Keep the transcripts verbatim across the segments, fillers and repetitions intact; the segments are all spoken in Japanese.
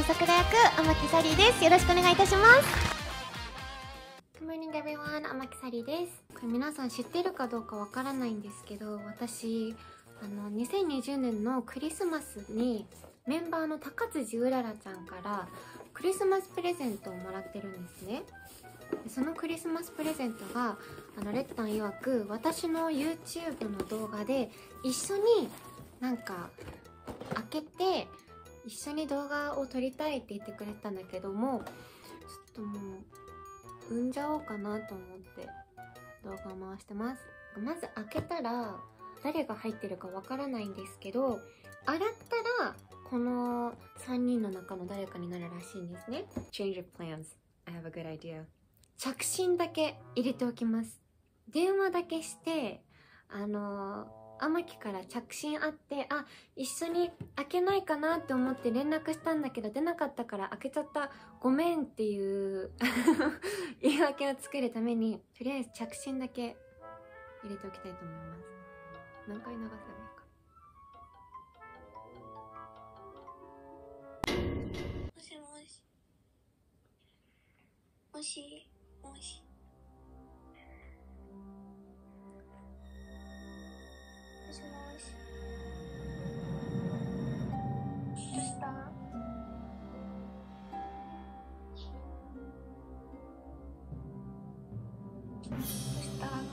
の桜役天木サリーです。よろしくお願いいたします。Good morning everyone、 天木サリーです。これ皆さん知ってるかどうかわからないんですけど、私あのにせんにじゅうねんのクリスマスにメンバーの高辻うららちゃんからクリスマスプレゼントをもらってるんですね。そのクリスマスプレゼントがあのレッタン曰く私の YouTube の動画で一緒になんか開けて一緒に動画を撮りたいって言ってくれたんだけども、ちょっともう産んじゃおうかなと思って動画を回してます。まず開けたら誰が入ってるかわからないんですけど、洗ったらこのさんにんの中の誰かになるらしいんですね。 Change of plans. I have a good idea. 着信だけ入れておきます。電話だけしてあの天木から着信あって、あ、一緒に開けないかなって思って連絡したんだけど出なかったから開けちゃった、ごめんっていう言い訳を作るためにとりあえず着信だけ入れておきたいと思います。何回流せばいいか。 もしもしもしもしもしもし、どうした？どうしたの？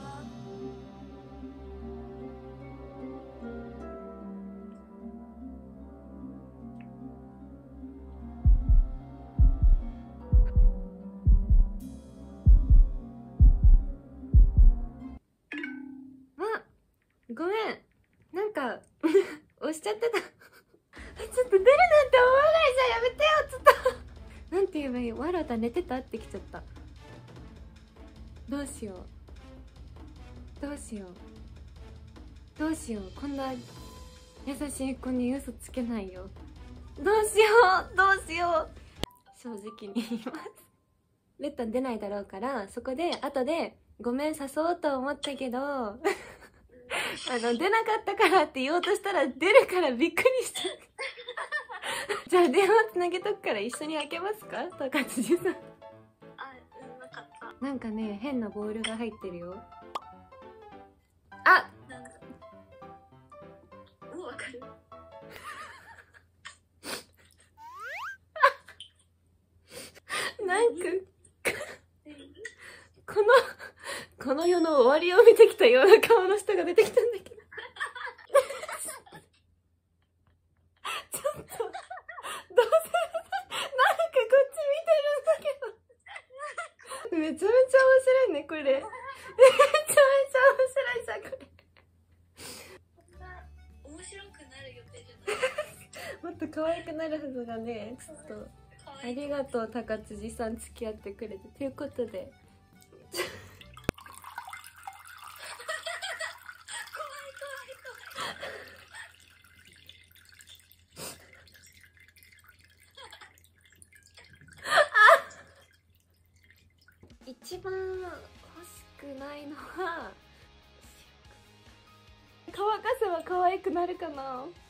あ、ごめん、なんか押しちゃってたちょっと出るなんて思わないじゃん、やめてよ。ちょっとなんて言えばいい。わらた寝てたってきちゃった。どうしようどうしようどうしよう。こんな優しい子に嘘つけないよ。どうしようどうしよう。正直に言います。レッタン出ないだろうからそこで後でごめん誘おうと思ったけどあの出なかったからって言おうとしたら出るからびっくりしたじゃあ電話つなげとくから一緒に開けますか、高辻さん。 あ、うん、なかった。 なんかね、変なボールが入ってるよ。あ、 なんかうん、わかる。 なんかこのこの世の終わりを見てきたような顔の人が出てきたんだけどちょっとどうせなんかこっち見てるんだけどめちゃめちゃ面白いねこれ。めちゃめちゃ面白いじゃんこれ。 こんな面白くなる予定じゃないもっと可愛くなるはずがね。ちょっとありがとう高辻さん、付き合ってくれて。ということで一番欲しくないのは乾かせば可愛くなるかな。